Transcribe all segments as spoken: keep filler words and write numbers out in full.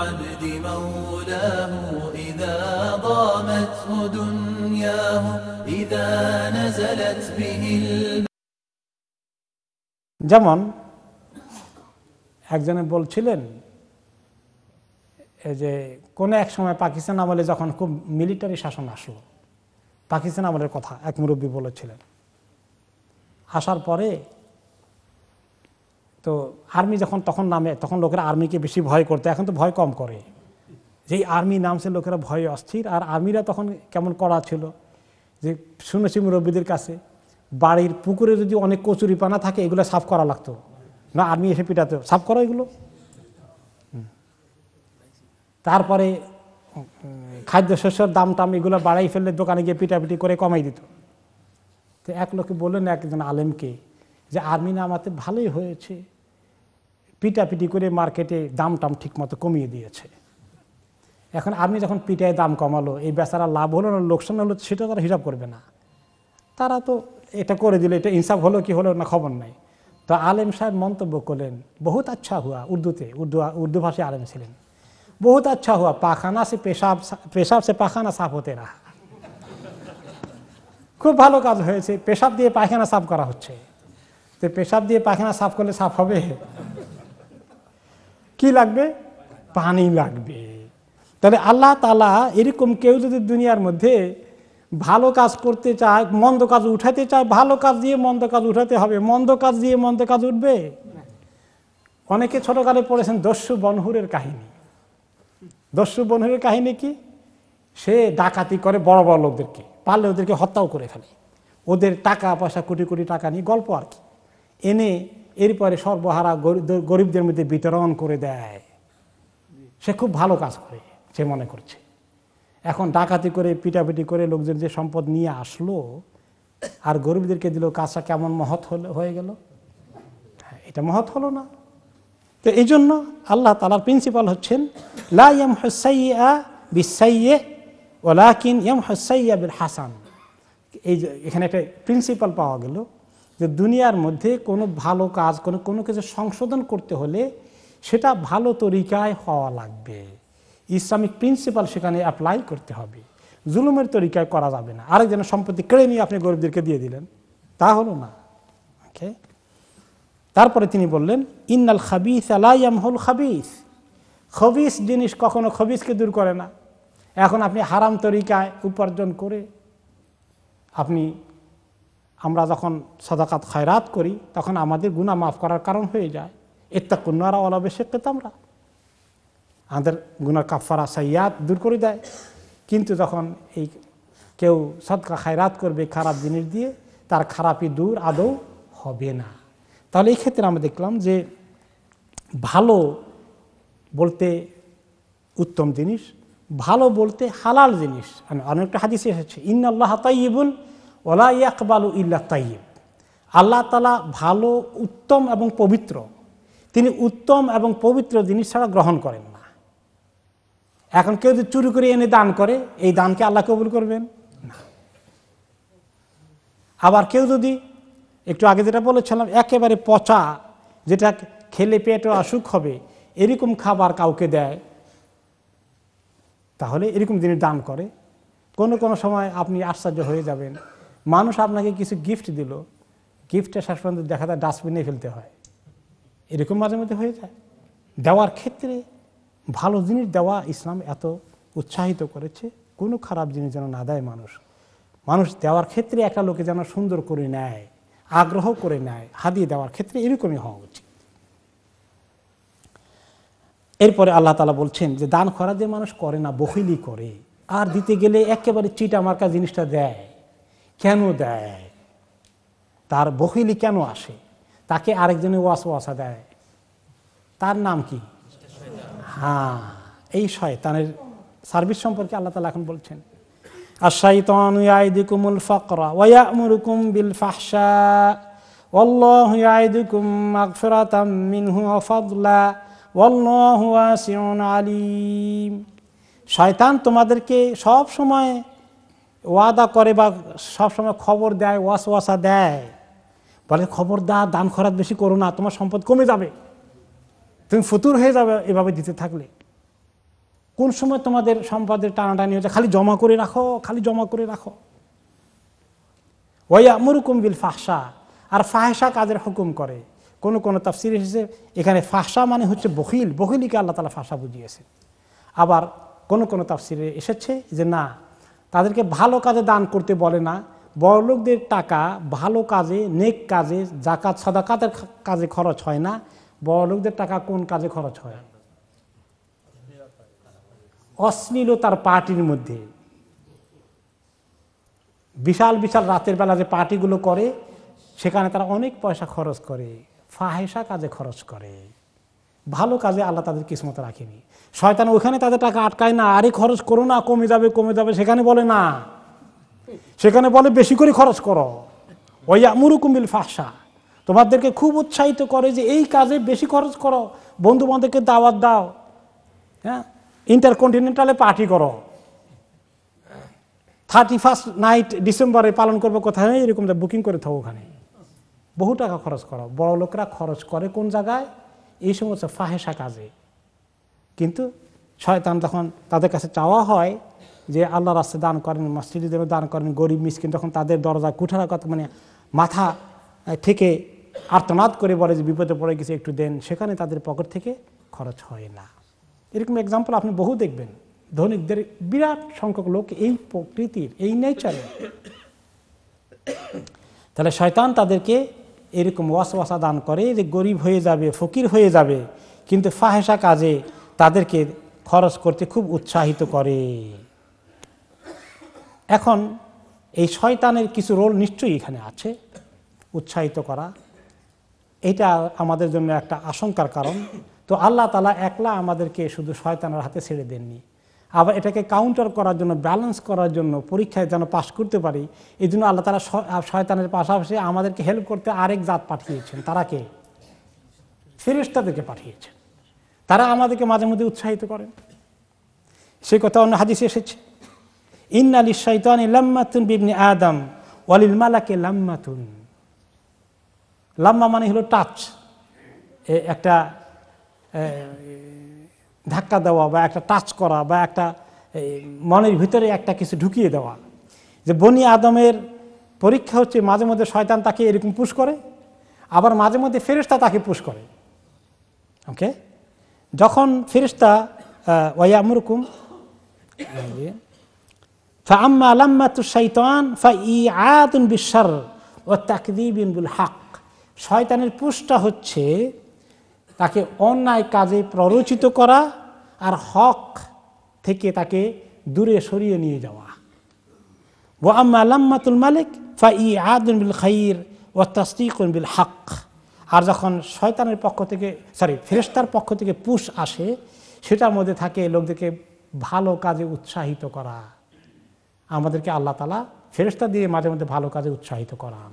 العبد مولاه إذا ضامته دنياه إذا نزلت به যেমন একজনে বলছিলেন এই যে কোন এক সময় পাকিস্তান আমলে যখন খুব মিলিটারি শাসন আসলো, পাকিস্তান আমলের কথা এক মুরব্বী বলেছিলেন, আসার পরে তো আর্মি যখন তখন নামে তখন লোকেরা আর্মিকে বেশি ভয় করতে, এখন তো ভয় কম করে। যেই আর্মি নামছে লোকেরা ভয়ে অস্থির। আর আর্মিরা তখন কেমন করা ছিল যে শুনেছি মুরব্বীদের কাছে বাড়ির পুকুরে যদি অনেক কচুরি পানা থাকে এগুলো সাফ করা লাগতো না, আর্মি এসে পিটাতে সাফ করো এগুলো। তারপরে খাদ্যশস্যের দাম টাম এগুলো বাড়াই ফেললে দোকানে গিয়ে পিটাপিটি করে কমাই দিত। তো এক লোকে বললেন একজন আলেমকে যে আর্মি নামাতে ভালোই হয়েছে, পিটাপিটি করে মার্কেটে দাম টাম ঠিক মতো কমিয়ে দিয়েছে। এখন আর্মি যখন পিটায় দাম কমালো, এই বেচারা লাভ হলো না লোকসান হলো সেটা তারা হিসাব করবে না। তারা তো এটা করে দিল, এটা ইনসাফ হলো কি হলো না খবর নাই। তো আলেম সাহেব মন্তব্য করলেন, বহুত আচ্ছা হুয়া, উর্দুতে উর্দু উর্দু ভাষায় আলেম ছিলেন, বহুত আচ্ছা হুয়া পাখানা সে পেশাব পেশাব সে পাখানা সাফ হতে রাহা। খুব ভালো কাজ হয়েছে, পেশাব দিয়ে পায়খানা সাফ করা হচ্ছে। তো পেশাব দিয়ে পায়খানা সাফ করলে সাফ হবে? কি লাগবে? পানি লাগবে। তাহলে আল্লাহ তাআলা এরকম কেউ যদি দুনিয়ার মধ্যে ভালো কাজ করতে চায়, মন্দ কাজ উঠাতে চায়, ভালো কাজ দিয়ে মন্দ কাজ উঠাতে হবে, মন্দ কাজ দিয়ে মন্দ কাজ উঠবে? অনেকে ছোটকালে পড়েছেন দস্যু বনহুরের কাহিনী। দস্যু বনহুরের কাহিনী কি? সে ডাকাতি করে বড় বড় লোকদেরকে, পারলে ওদেরকে হত্যাও করে ফেলে, ওদের টাকা পয়সা কোটি কোটি টাকা নিয়ে গল্প আর কি এনে এরপরে সর্বহারা গরিবদের মধ্যে বিতরণ করে দেয়। সে খুব ভালো কাজ করে সে মনে করছে। এখন ডাকাতি করে পিটাপিটি করে লোকজন যে সম্পদ নিয়ে আসলো আর গরিবদেরকে দিল, কাজটা কেমন মহৎ হলো হয়ে গেল? এটা মহৎ হলো না। তো এই জন্য আল্লাহ তাআলার প্রিন্সিপাল হচ্ছেন লা ইয়ামহুস সাইয়্যা বিস-সাইয়্যি ওয়ালাকিন ইয়ামহুস সাইয়্যা বিল হাসান। এই এখানে একটা প্রিন্সিপাল পাওয়া গেল যে দুনিয়ার মধ্যে কোনো ভালো কাজ কোনো কোনো কিছু সংশোধন করতে হলে সেটা ভালো তরিকায় হওয়া লাগবে, ইসলামিক প্রিন্সিপাল সেখানে অ্যাপ্লাই করতে হবে। জুলুমের তরিকায় করা যাবে না। আরেকজনের সম্পত্তি কেড়ে নিয়ে আপনি গরিবদেরকে দিয়ে দিলেন, তা হলো না। ওকে, তারপরে তিনি বললেন ইন্নাল খাবিস লা ইয়ামহুল খাবিস, খবিস জিনিস কখনো খবিসকে দূর করে না। এখন আপনি হারাম তরিকায় উপার্জন করে আপনি আমরা যখন সাদাকাত খায়রাত করি তখন আমাদের গুনাহ মাফ করার কারণ হয়ে যায়। ইত্তাকুন নারা ওয়ালা বিশিক্কি তামরা, আমাদের গুনার কাফারা সাইয়াত দূর করে দেয়। কিন্তু যখন এই কেউ সদকা খায়রাত করবে খারাপ জিনিস দিয়ে, তার খারাপই দূর আদৌ হবে না। তাহলে এই ক্ষেত্রে আমরা দেখলাম যে ভালো বলতে উত্তম জিনিস, ভালো বলতে হালাল জিনিস। অনেকটা হাদিসে এসেছে ইন্নাল্লাহা তাইয়্যিবুন ওয়া লা ইয়াকবালু ইল্লা তাইয়্যিব। আল্লাহ তাআলা ভালো, উত্তম এবং পবিত্র, তিনি উত্তম এবং পবিত্র জিনিস ছাড়া গ্রহণ করেন না। এখন কেউ যদি চুরি করে এনে দান করে, এই দানকে আল্লাহ কবুল করবেন না। আবার কেউ যদি একটু আগে যেটা বলেছিলাম একেবারে পচা, যেটা খেলে পেটে অসুখ হবে এরকম খাবার কাউকে দেয়, তাহলে এরকম জিনিস দান করে। কোনো কোনো সময় আপনি আশ্চর্য হয়ে যাবেন, মানুষ আপনাকে কিছু গিফট দিল, গিফটটা শেষ পর্যন্ত দেখা যায় ডাস্টবিনে ফেলতে হয়, এরকম মাঝে মধ্যে হয়ে যায়। দেওয়ার ক্ষেত্রে ভালো জিনিস দেওয়া ইসলাম এত উৎসাহিত করেছে, কোনো খারাপ জিনিস যেন না দেয় মানুষ। মানুষ দেওয়ার ক্ষেত্রে একটা লোকে যেন সুন্দর করে নেয়, আগ্রহ করে নেয়, হাদিয়ে দেওয়ার ক্ষেত্রে এরকমই হওয়া উচিত। এরপরে আল্লাহ তাআলা বলছেন যে দান খয়রাত যে মানুষ করে না, বখিলি করে, আর দিতে গেলে একেবারে চিটা মার্কা জিনিসটা দেয়। কেন দেয়? তার বখিলি কেন আসে? তাকে আরেকজনে ওয়াসওয়াসা দেয়, তার নাম কি? হ্যাঁ, এই শয়তানের সার্ভিস সম্পর্কে আল্লাহ তাআলা এখন বলছেন আশ-শাইতানু ইয়াইদুকুমুল ফাকরা ওয়া ইয়া'মুরুকুম বিল ফাহশা ওয়াল্লাহু ইয়াইদুকুম মাগফিরাতাম মিনহু ওয়া ফাদলা ওয়াল্লাহু ওয়াসিউন আলিম। শয়তান তোমাদেরকে সব সময় ওয়াদা করে বা সব সময় খবর দেয়, ওয়াসওয়াসা দেয়, বলে খবরদার দান খয়রাত বেশি করো না, তোমার সম্পদ কমে যাবে, তুমি ফতুর হয়ে যাবে এভাবে দিতে থাকলে। কোন সময় তোমাদের সম্পদের টানাটানি হচ্ছে, খালি জমা করে রাখো, খালি জমা করে রাখো। ওয়ায়ামুরুকুম বিল ফাহশা, আর ফাহশা কাজের হুকুম করে। কোন কোন তাফসীর এসেছে এখানে ফাহশা মানে হচ্ছে বখিল, বখিলকে আল্লাহ তাআলা ফাহশা বুঝিয়েছে। আবার কোন কোন তাফসীরে এসেছে যে না, তাদেরকে ভালো কাজে দান করতে বলে না, বড়লোকদের টাকা ভালো কাজে, নেক কাজে, যাকাত সাদাকাতের কাজে খরচ হয় না। বড়লোকদের টাকা কোন কাজে খরচ হয়? অশ্লীলতার পার্টির মধ্যে। বিশাল বিশাল রাতের বেলা যে পার্টিগুলো করে সেখানে তারা অনেক পয়সা খরচ করে, ফাহেসা কাজে খরচ করে। ভালো কাজে আল্লাহ তাদের কিসমতে রাখেনি। শয়তান ওখানে তাদের টাকা আটকায় না, আরে খরচ করো না, কমে যাবে কমে যাবে, সেখানে বলে না, সেখানে বলে বেশি করে খরচ করো। ওয়ায়ামুরুকুম বিল ফাহশা, তোমাদেরকে খুব উৎসাহিত করে যে এই কাজে বেশি খরচ করো, বন্ধু বান্ধবকে দাওয়াত দাও, হ্যাঁ, ইন্টারকন্টিনেন্টালে পার্টি করো, থার্টি ফার্স্ট নাইট ডিসেম্বরে পালন করবো কোথায়, এরকম বুকিং করে থাকো, ওখানে বহু টাকা খরচ করো। বড় লোকরা খরচ করে কোন জায়গায়? এই সমস্ত ফাহেসা কাজে। কিন্তু শয়তান যখন তাদের কাছে চাওয়া হয় যে আল্লাহ রাস্তায় দান করেন, মসজিদে দান করেন, গরিব মিসকিন, তখন তাদের দরজা কুঠারা কথা মানে মাথা থেকে আর্তনাদ করে বলে যে বিপদে পড়ে গেছে, একটু দেন, সেখানে তাদের পকেট থেকে খরচ হয় না। এরকম এক্সাম্পল আপনি বহু দেখবেন। ধনিকদের বিরাট সংখ্যক লোক এই প্রকৃতির, এই নেচারের। তাহলে শয়তান তাদেরকে এরকম ওয়াসওয়াসা দান করে যে গরিব হয়ে যাবে, ফকির হয়ে যাবে, কিন্তু ফাহেসা কাজে তাদেরকে খরচ করতে খুব উৎসাহিত করে। এখন এই শয়তানের কিছু রোল নিশ্চয়ই এখানে আছে, উৎসাহিত করা। এটা আমাদের জন্য একটা আশঙ্কার কারণ। তো আল্লাহ তাআলা একলা আমাদেরকে শুধু শয়তানের হাতে ছেড়ে দেননি, আবার এটাকে কাউন্টার করার জন্য, ব্যালেন্স করার জন্য, পরীক্ষায় যেন পাস করতে পারি, এই জন্য আল্লাহ তাআলা শয়তানের পাশাপাশি আমাদেরকে হেল্প করতে আরেক জাত পাঠিয়েছেন। তারা কে? ফেরেশতাদেরকে পাঠিয়েছেন। তারা আমাদেরকে মাঝে মধ্যে উৎসাহিত করেন। সেই কথা অন্য হাদিসে এসেছে, ইন্না লিশ-শাইতানি লাম্মাতুন বিবনি আদম ওয়া লিল মালাকি লাম্মাতুন। লাম্মা মানে হলো টাচ, একটা ধাক্কা দেওয়া বা একটা টাচ করা বা একটা মনের ভিতরে একটা কিছু ঢুকিয়ে দেওয়া। যে বনি আদমের পরীক্ষা হচ্ছে মাঝে মধ্যে শয়তান তাকে এরকম পুশ করে, আবার মাঝে মধ্যে ফেরেশতা তাকে পুশ করে। ওকে, যখন ফেরেশতা ওয়ায়ামুরকুম ফাআম্মা লাম্মাতুশ শাইতান ফাইআতুন বিশ-শার ওয়া তাকযীবুন বিল হক। শয়তানের পুশটা হচ্ছে তাকে অন্যায় কাজে প্ররোচিত করা আর হক থেকে তাকে দূরে সরিয়ে নিয়ে যাওয়া। ওয়া আম্মা লাম্মাতুল মালিক ফাইআতুন বিল খাইর ওয়া তাসদীকুন বিল হক। আর যখন শয়তানের পক্ষ থেকে সরি ফেরেশতার পক্ষ থেকে পুশ আসে, সেটার মধ্যে থাকে লোকদেরকে ভালো কাজে উৎসাহিত করা। আমাদেরকে আল্লাহ তাআলা ফেরেশতা দিয়ে মাঝে মধ্যে ভালো কাজে উৎসাহিত করান।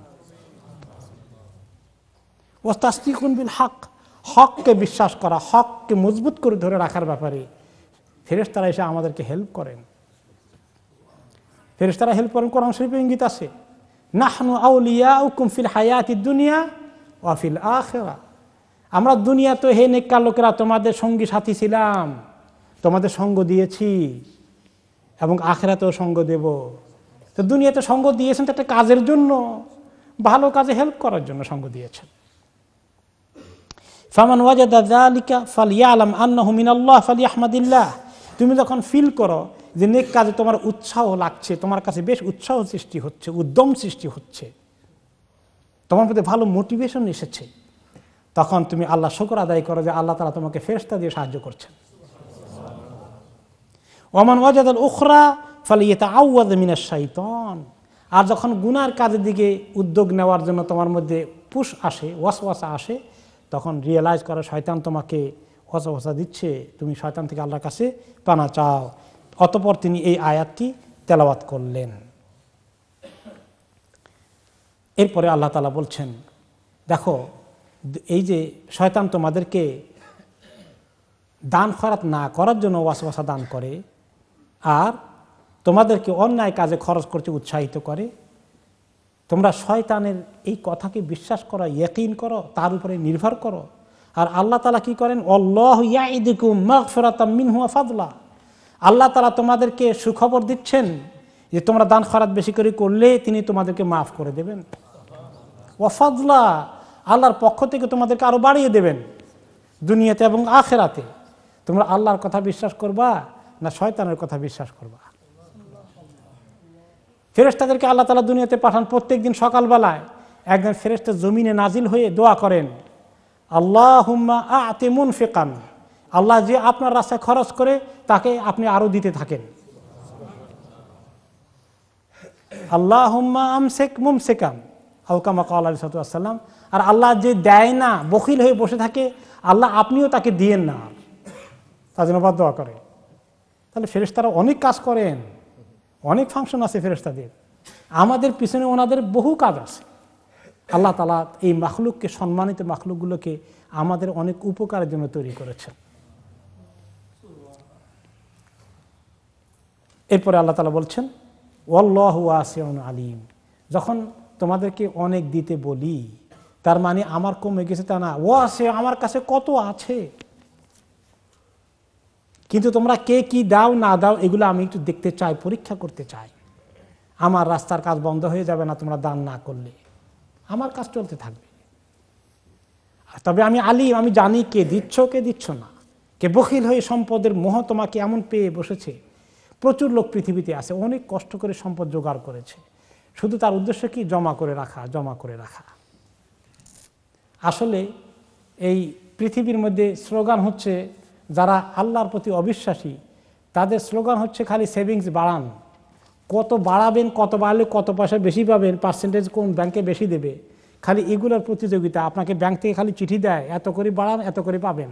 ওয়া তাসদীকুন বিল হক, হককে বিশ্বাস করা, হককে মজবুত করে ধরে রাখার ব্যাপারে ফেরেশতারা এসে আমাদেরকে হেল্প করেন। ফেরেশতারা হেল্প করেন, কোরআন শরীফে ইঙ্গিত আছে, নাহনু আউলিয়াউকুম ফিল হায়াতিদ দুনিয়া ওয়া ফিল আখিরা। আমরা দুনিয়াতে হে নেককার লোকেরা তোমাদের সঙ্গী সাথী ছিলাম, তোমাদের সঙ্গ দিয়েছি, এবং আখিরাতেও সঙ্গ দেব। তো দুনিয়াতে সঙ্গ দিয়েছেন তো একটা কাজের জন্য, ভালো কাজে হেল্প করার জন্য সঙ্গ দিয়েছেন। ফামান ওয়াজাদা যালিকা ফালইয়ালাম আন্নাহু মিনাল্লাহ ফালইহমাদিল্লাহ। তুমি যখন ফিল করো যে নেক কাজে তোমার উৎসাহ লাগছে, তোমার কাছে বেশ উৎসাহ সৃষ্টি হচ্ছে, উদ্যম সৃষ্টি হচ্ছে, তোমার মধ্যে ভালো মোটিভেশন এসেছে, তখন তুমি আল্লাহ শুকর আদায় করো যে আল্লাহ তাআলা তোমাকে ফেরেশতা দিয়ে সাহায্য করছেন। ওমান ওয়াজাদাল উখরা ফালিয়াতাআওয়ায মিনাশ শাইতান। আর যখন গুনার কাজের দিকে উদ্যোগ নেওয়ার জন্য তোমার মধ্যে পুশ আসে, ওয়াসওয়াসা আসে, তখন রিয়েলাইজ করো শয়তান তোমাকে ওয়াসওয়াসা দিচ্ছে, তুমি শয়তান থেকে আল্লাহর কাছে পানা চাও। অতঃপর তিনি এই আয়াতটি তেলাওয়াত করলেন। এরপরে আল্লাহ তাআলা বলছেন, দেখো এই যে শয়তান তোমাদেরকে দান খয়রাত না করার জন্য ওয়াসওয়াসা দান করে, আর তোমাদেরকে অন্যায় কাজে খরচ করতে উৎসাহিত করে, তোমরা শয়তানের এই কথাকে বিশ্বাস করো, ইয়াকিন করো, তার উপরে নির্ভর করো। আর আল্লাহ তাআলা কি করেন, আল্লাহু ইয়াইদুকুম মাগফিরাতাম মিনহু ওয়া ফাদলা। আল্লাহ তাআলা তোমাদেরকে সুখবর দিচ্ছেন যে তোমরা দান খয়রাত বেশি করে করলে তিনি তোমাদেরকে মাফ করে দেবেন। ওয়া ফাদলা, আল্লাহর পক্ষ থেকে তোমাদেরকে আরো বাড়িয়ে দেবেন দুনিয়াতে এবং আখিরাতে। তোমরা আল্লাহর কথা বিশ্বাস করবা না শয়তানের কথা বিশ্বাস করবা? ফেরেশতাদেরকে আল্লাহ তাআলা দুনিয়াতে পাঠান, প্রত্যেকদিন সকালবেলায় একজন ফেরেশতা জমিনে নাজিল হয়ে দোয়া করেন, আল্লাহুম্মা আ'তি মুনফিকান, আল্লাহ যে আপনার রাস্তায় খরচ করে তাকে আপনি আরো দিতে থাকেন। আল্লাহুম্মা আমসিক মুমসিকান, আও কামা ক্বালা আলাইহিস সালাতু ওয়াস সালাম, আর আল্লাহ যে দেয় না, বখিল হয়ে বসে থাকে, আল্লাহ আপনিও তাকে দিয়েন না, তার জন্য দোয়া করে। তাহলে ফেরেশতারা অনেক কাজ করেন, অনেক ফাংশন আছে ফেরেশতাদের, আমাদের পিছনে ওনাদের বহু কাজ আছে। আল্লাহ তাআলা এই মাখলুককে, সম্মানিত মাখলুকগুলোকে আমাদের অনেক উপকারের জন্য তৈরি করেছেন। এরপরে আল্লাহ তাআলা বলছেন ওয়াল্লাহু ওয়াসিউন আলিম, যখন তোমাদেরকে অনেক দিতে বলি তার মানে আমার কমে গেছে তা না, ওয়াসি, আমার কাছে কত আছে, কিন্তু তোমরা কে কি দাও না দাও এগুলো আমি একটু দেখতে চাই, পরীক্ষা করতে চাই। আমার রাস্তার কাজ বন্ধ হয়ে যাবে না তোমরা দান না করলে, আমার কাজ চলতে থাকবে। তবে আমি আলিম, আমি জানি কে দিচ্ছ কে দিচ্ছ না, কে বখিল হয়ে সম্পদের মোহ তোমাকে এমন পেয়ে বসেছে। প্রচুর লোক পৃথিবীতে আছে, অনেক কষ্ট করে সম্পদ জোগাড় করেছে, শুধু তার উদ্দেশ্য কি জমা করে রাখা, জমা করে রাখা। আসলে এই পৃথিবীর মধ্যে স্লোগান হচ্ছে, যারা আল্লাহর প্রতি অবিশ্বাসী তাদের স্লোগান হচ্ছে খালি সেভিংস বাড়ান, কত বাড়াবেন, কত বাড়লে কত পয়সা বেশি পাবেন, পার্সেন্টেজ কোন ব্যাংকে বেশি দেবে, খালি এগুলোর প্রতিযোগিতা। আপনাকে ব্যাংক থেকে খালি চিঠি দেয়, এত করে বাড়ান এত করে পাবেন,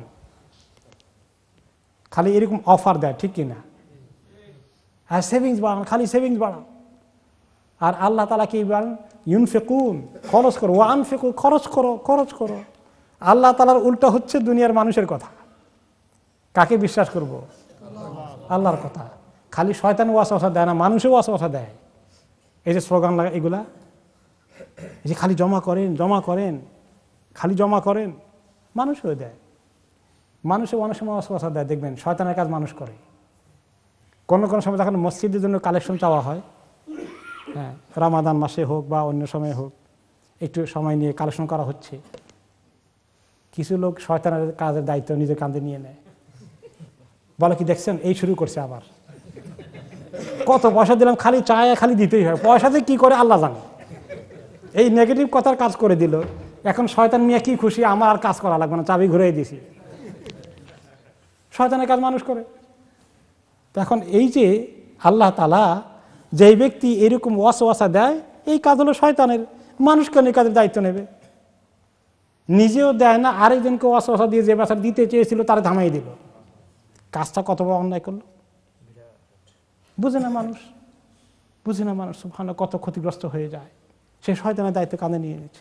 খালি এরকম অফার দেয়, ঠিক কিনা? আর সেভিংস বাড়ান, খালি সেভিংস বাড়ান। আর আল্লাহ তাআলা কি বলেন? ইউনফিকুন, খরচ করো, ওয়া আনফিকু, খরচ করো, খরচ করো। আল্লাহ তাআলার উল্টা হচ্ছে দুনিয়ার মানুষের কথা। কাকে বিশ্বাস করব? আল্লাহর কথা। খালি শয়তান ওয়াসওয়াসা দেয় না, মানুষও ওয়াসওয়াসা দেয়। এই যে স্লোগান লাগা, এগুলা এই যে খালি জমা করেন জমা করেন খালি জমা করেন, মানুষও দেয়, মানুষও অনেক সময় ওয়াসওয়াসা দেয়। দেখবেন শয়তানের কাজ মানুষ করে। কোনো কোনো সময় যখন মসজিদের জন্য কালেকশন চাওয়া হয়, হ্যাঁ, রমাদান মাসে হোক বা অন্য সময় হোক, একটু সময় নিয়ে কালেকশন করা হচ্ছে, কিছু লোক শয়তানের কাজের দায়িত্ব নিজের কাঁধে নিয়ে নেয়, বলে কি দেখছেন এই শুরু করছে আবার, কত পয়সা দিলাম, খালি চায় খালি দিতেই হয়, পয়সাতে কি করে আল্লাহ জানে। এই নেগেটিভ কথার কাজ করে দিল। এখন শয়তান মিয়া কি খুশি, আমার আর কাজ করা লাগবে না, চাবি ঘুরিয়ে দিছি। শয়তানের কাজ মানুষ করে। এখন এই যে আল্লাহ তাআলা যেই ব্যক্তি এরকম ওয়াসওয়াসা দেয়, এই কাজ হলো শয়তানের। মানুষ কেন এই কাজের দায়িত্ব নেবে? নিজেও দেয় না, আরেকজনকে ওয়াসওয়াসা দিয়ে যে বাসার দিতে চেয়েছিল তারা থামাই দিল। কাজটা কত বড় অন্যায় করলো, বুঝে না মানুষ, বুঝে না মানুষ। সুবহানাল্লাহ, কত ক্ষতিগ্রস্ত হয়ে যায়। সে শয়তানের দায়িত্ব কাঁধে নিয়ে নিচ্ছে।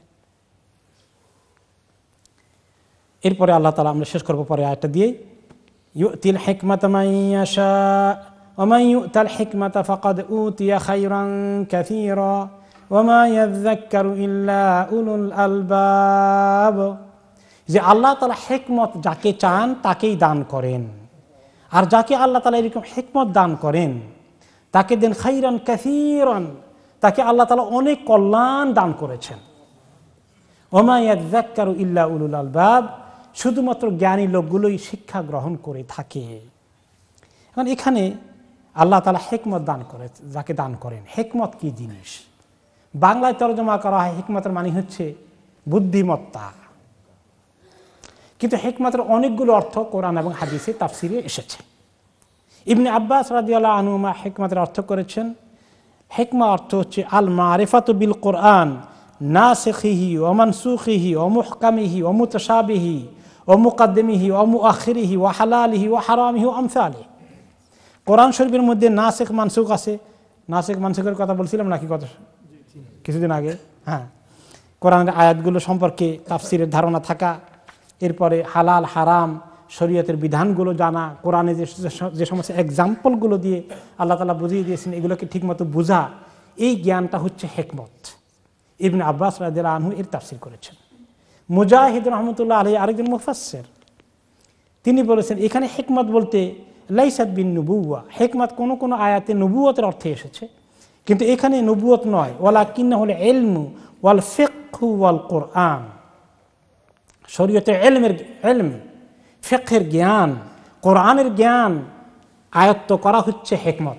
এরপরে আল্লাহ তাআলা, আমরা শেষ করবো পরে আয়াতটা দিয়েই, ইউতিল হিকমাতা মান ইয়াশা ওয়া মান ইউতাল হিকমাতা ফাকাদ উতিয়া খায়রান কাসীরা ওয়া মা ইয়াযাক্কারু ইল্লা উলুল আলবাব। যে আল্লাহ তাআলা হিকমত যাকে চান তাকেই দান করেন, আর যাকে আল্লাহ তাআলা এরকম হিকমত দান করেন তাকে দেন খায়রান কাসীরান, তাকে আল্লাহ তাআলা অনেক কল্যাণ দান করেছেন। ওয়া মা ইয়াযাক্কারু ইল্লা উলুল আলবাব, শুধুমাত্র জ্ঞানী লোকগুলোই শিক্ষা গ্রহণ করে থাকে। এখন এখানে আল্লাহ তাআলা হিকমত দান করে, যাকে দান করেন। হিকমত কি জিনিস? বাংলায় তরজমা করা হয় হিকমতের মানে হচ্ছে বুদ্ধিমত্তা, কিন্তু হিকমতের অনেকগুলো অর্থ কোরআন এবং হাদিসে তাফসিরে এসেছে। ইবনে আব্বাস রাদিয়াল্লাহু আনহুমা হিকমতের অর্থ করেছেন, হিকমা অর্থ হচ্ছে আল মারিফাতু বিল কোরআন নাসিখিহি ওয়া মানসুখিহি ওয়া মুহকামিহি ওয়া মুতাশাবিহি ওয়া মুকদ্দিমিহি ওয়া মুআখিরিহি ওয়া হালালিহি ওয়া হারামিহি ওয়া আমসালিহি। কোরআন শরীফের মধ্যে নাসিখ মানসুখ আছে। নাসিখ মানসুখের কথা বলছিলাম নাকি কত কিছুদিন আগে? হ্যাঁ, কোরআনের আয়াতগুলো সম্পর্কে তাফসিরের ধারণা থাকা, এরপরে হালাল হারাম শরীয়তের বিধানগুলো জানা, কোরআনে যে যে সমস্ত এক্সাম্পলগুলো দিয়ে আল্লাহ তাআলা বুঝিয়ে দিয়েছেন এগুলোকে ঠিকমতো বোঝা, এই জ্ঞানটা হচ্ছে হিকমত। ইবনে আব্বাস রাদিয়াল্লাহু আনহু এর তাফসির করেছেন। মুজাহিদ রাহমাতুল্লাহ আলাইহি আরেকজন মুফাসসির, তিনি বলেছেন এখানে হিকমত বলতে লাইসাত বিন নুবুওয়া, হিকমত কোন কোন আয়াতে নবুয়তের অর্থে এসেছে, কিন্তু এখানে নবুয়ত নয়। ওয়ালাকিন্না হল ইলমু ওয়াল ফিকহু ওয়াল কোরআন, শরীয়তের ইলমের ইলম, ফিকহের জ্ঞান, কোরআনের জ্ঞান আয়ত্ত করা হচ্ছে হিকমত।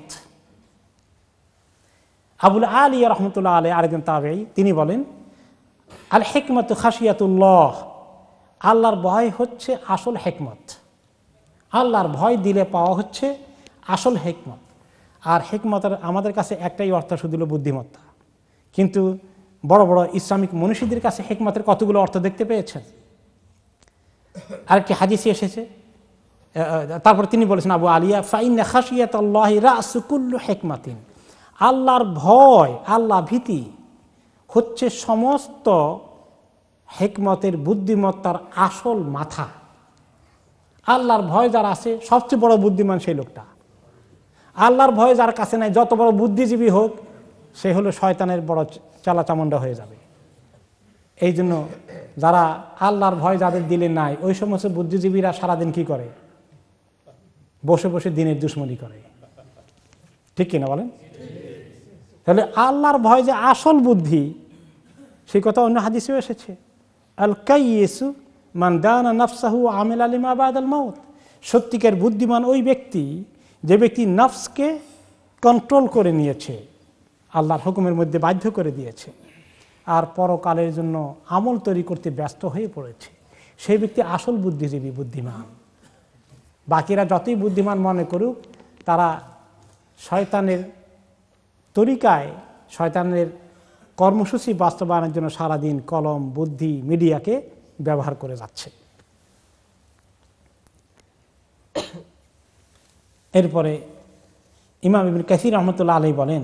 আবুল আলিয়া রহমতুল্লাহ আলাইহি আরেকজন তাবেঈ, তিনি বলেন আল হিকমত খাশিয়াতুল্লাহ, আল্লাহর ভয় হচ্ছে আসল হিকমত। আল্লাহর ভয় দিলে পাওয়া হচ্ছে আসল হিকমত। আর হিকমতের আমাদের কাছে একটাই অর্থ শুধু হলো বুদ্ধিমত্তা, কিন্তু বড় বড় ইসলামিক মনীষীদের কাছে হিকমতের কতগুলো অর্থ দেখতে পেয়েছেন। আরেকটি হাদিসে এসেছে, তারপর তিনি বলেছেন আবু আলিয়া ফাইন্না খাশিয়াতাল্লাহি রাসু কুল্লু হিকমাতিন, আল্লাহর ভয়, আল্লাহ ভীতি হচ্ছে সমস্ত হিকমতের, বুদ্ধিমত্তার আসল মাথা। আল্লাহর ভয় যার আছে সবচেয়ে বড় বুদ্ধিমান সেই লোকটা। আল্লাহর ভয় যার কাছে নাই, যত বড় বুদ্ধিজীবী হোক, সে হলো শয়তানের বড় চালাচামুন্ডা হয়ে যাবে। এই জন্য যারা আল্লাহর ভয় যাদের দিলে নাই, ওই সমস্ত বুদ্ধিজীবীরা সারাদিন কি করে? বসে বসে দিনের দুশ্মনী করে, ঠিক কিনা বলেন? তাহলে আল্লাহর ভয় যে আসল বুদ্ধি, সেই কথা অন্য হাদিসেও এসেছে। আল কাইয়িসু মান দানা নাফসাহু আমিলা লিমা বাদাল মাউত, সত্যিকার বুদ্ধিমান ওই ব্যক্তি যে ব্যক্তি নফসকে কন্ট্রোল করে নিয়েছে, আল্লাহর হুকুমের মধ্যে বাধ্য করে দিয়েছে, আর পরকালের জন্য আমল তৈরি করতে ব্যস্ত হয়ে পড়েছে, সেই ব্যক্তি আসল বুদ্ধিজীবী, বুদ্ধিমান। বাকিরা যতই বুদ্ধিমান মনে করুক, তারা শয়তানের তরিকায়, শয়তানের কর্মসূচি বাস্তবায়নের জন্য সারাদিন কলম, বুদ্ধি, মিডিয়াকে ব্যবহার করে যাচ্ছে। এরপরে ইমাম ইবনে কাসির রাহমাতুল্লাহ আলাইহি বলেন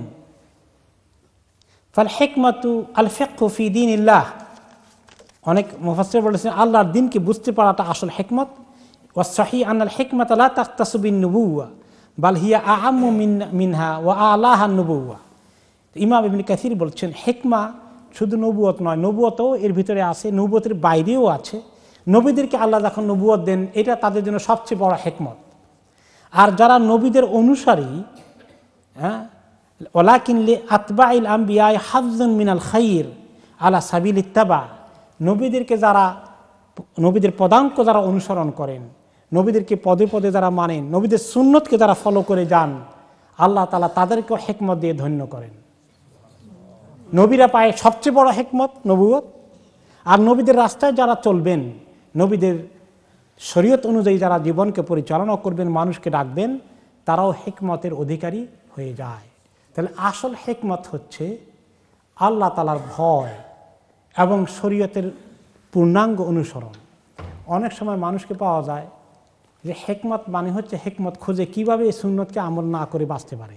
ফাল হিকমাতু আল ফিকহু ফি দীনিল্লাহ, অনেক মুফাসসির বলেছেন আল্লাহর দ্বীনকে বুঝতে পারাটা আসল হিকমত। ওয়া সহিহ আনাল হিকমাতা লা তাখতাসু বিন নুবুওয়া বাল হিয়া আআম্মু মিন মিনহা ওয়া আলাহা নুবুওয়া। ইমাম ইবনে কাসির বলছেন হিকমা শুধু নবুয়ত নয়, নবুয়তও এর ভিতরে আছে, নবুয়তের বাইরেও আছে। নবীদেরকে আল্লাহ যখন নবুয়ত দেন, এটা তাদের জন্য সবচেয়ে বড় হিকমত। আর যারা নবীদের অনুসারী, হ্যাঁ, ওয়ালাকিন লি আতবাইল আম্বিয়া হাজ্জুন মিনাল খাইর আলা সাবিল ইত্তাবা, নবীদেরকে যারা, নবীদের পদাঙ্ক যারা অনুসরণ করেন, নবীদেরকে পদে পদে যারা মানেন, নবীদের সুন্নতকে যারা ফলো করে যান, আল্লাহ তাআলা তাদেরকেও হিকমত দিয়ে ধন্য করেন। নবীরা পায় সবচেয়ে বড় হিকমত নবুয়ত। আর নবীদের রাস্তায় যারা চলবেন, নবীদের শরীয়ত অনুযায়ী যারা জীবনকে পরিচালনা করবেন, মানুষকে ডাকবেন, তারাও হিকমতের অধিকারী হয়ে যায়। তাহলে আসল হিকমত হচ্ছে আল্লাহ তাআলার ভয় এবং শরীয়তের পূর্ণাঙ্গ অনুসরণ। অনেক সময় মানুষকে পাওয়া যায় যে হিকমত মানে হচ্ছে হিকমত খোঁজে কিভাবে এই সুন্নতকে আমল না করে বাঁচতে পারে,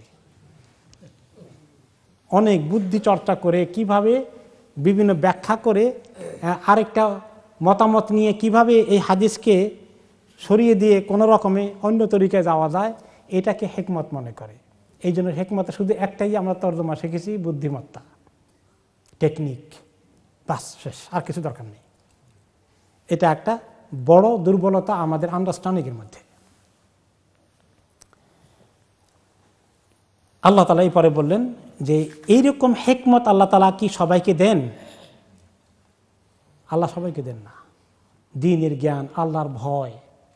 অনেক বুদ্ধি চর্চা করে কিভাবে বিভিন্ন ব্যাখ্যা করে আরেকটা মতামত নিয়ে কিভাবে এই হাদিসকে সরিয়ে দিয়ে কোনো রকমে অন্য তরিকায় যাওয়া যায়, এটাকে হিকমত মনে করে। এই জন্য হিকমত শুধু একটাই আমরা তর্জমা শিখেছি, বুদ্ধিমত্তা, টেকনিক, বাস, শেষ, আর কিছু দরকার নেই। এটা একটা বড় দুর্বলতা আমাদের আন্ডারস্ট্যান্ডিংয়ের মধ্যে। আল্লাহ তাআলা এই পরে বললেন যে এইরকম হিকমত আল্লাহ তাআলা কি সবাইকে দেন? আল্লাহ সবাইকে দেন না। দ্বীনের জ্ঞান, আল্লাহর ভয়,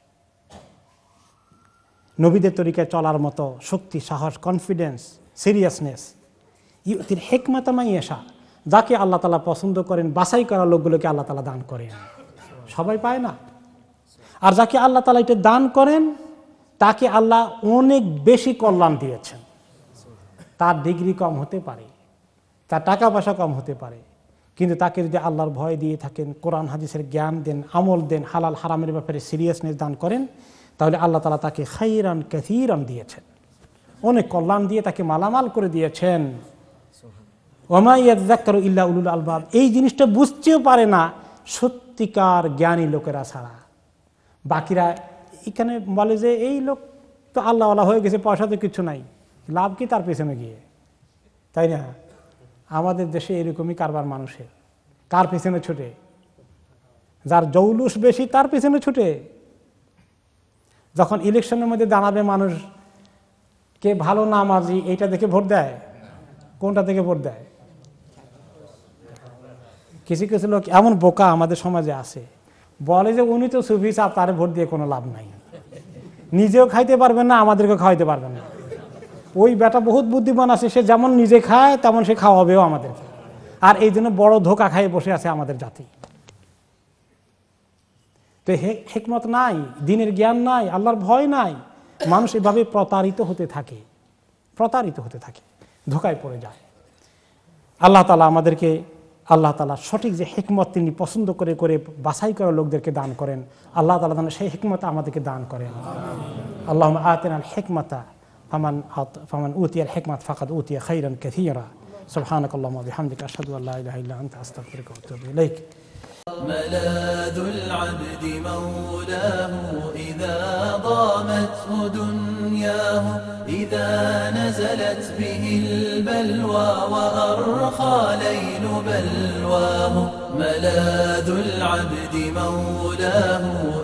নবীদের তরিকায় চলার মতো শক্তি, সাহস, কনফিডেন্স, সিরিয়াসনেস, ইউতির হিকমত মা ইয়াশা, যাকে আল্লাহ তাআলা পছন্দ করেন, বাছাই করা লোকগুলোকে আল্লাহ তাআলা দান করেন। সবাই পায় না। আর যাকে আল্লাহ তাআলা এটা দান করেন, তাকে আল্লাহ অনেক বেশি কল্যাণ দিয়েছেন। তার ডিগ্রি কম হতে পারে, তার টাকা পয়সা কম হতে পারে, কিন্তু তাকে যদি আল্লাহর ভয় দিয়ে থাকেন, কোরআন হাদিসের জ্ঞান দেন, আমল দেন, হালাল হারামের ব্যাপারে সিরিয়াসনেস দান করেন, তাহলে আল্লাহ তাআলা তাকে খাইরান কাসীরান দিয়েছেন, অনেক কল্যাণ দিয়ে তাকে মালামাল করে দিয়েছেন। ওমা ইয়াযাক্কারু ইল্লা উলুল আলবাব, এই জিনিসটা বুঝতেও পারে না সত্যিকার জ্ঞানী লোকেরা ছাড়া। বাকিরা এখানে বলে যে এই লোক তো আল্লাহওয়ালা হয়ে গেছে, পয়সা তো কিছু নাই, লাভ কি তার পেছনে গিয়ে, তাই না? আমাদের দেশে এরকমই কারবার মানুষের। কার পেছনে ছুটে? যার জৌলুস বেশি তার পেছনে ছুটে। যখন ইলেকশনের মধ্যে দাঁড়াবে মানুষ কে ভালো নামাজি এইটা দেখে ভোট দেয়, কোনটা দেখে ভোট দেয়? কিছু কিছু লোক এমন বোকা আমাদের সমাজে আছে, বলে যে উনি তো সুফি সাহেব, তারে ভোট দিয়ে কোনো লাভ নাই, নিজেও খাইতে পারবেন না, আমাদেরকে খাওয়াইতে পারবেন না। ওই বেটা বহুত বুদ্ধিমান আছে, সে যেমন নিজে খায় তেমন সে খাওয়াবেও আমাদেরকে, আর এই জন্য বড় ধোকা খাইয়ে বসে আছে আমাদের জাতি। তো হিকমত নাই, দিনের জ্ঞান নাই, আল্লাহর ভয় নাই, মানুষ এভাবে প্রতারিত হতে থাকে, প্রতারিত হতে থাকে, ধোকায় পড়ে যায়। আল্লাহ তাআলা আমাদেরকে, আল্লাহ তাআলা সঠিক যে হিকমত তিনি পছন্দ করে করে বাছাই করা লোকদেরকে দান করেন, আল্লাহ তাআলা যেন সেই হিকমত আমাদেরকে দান করেন। আল্লাহুম্মা আতিনাল হিকমাতা ফামান ফামান উতিয়াল হিকমাত ফাকাদ উতিয়া খাইরান কাসীরা। সুবহানাকাল্লাহুম্মা ওয়া বিহামদিকা আশহাদু আল্লা ইলাহা ইল্লা আনতা আস্তাগফিরুকা ওয়া আতুবু ইলাইক। ملاذ العبد مولاه إذا ضامته دنياه إذا نزلت به البلوى وأرخى ليل بلواه. ملاذ العبد مولاه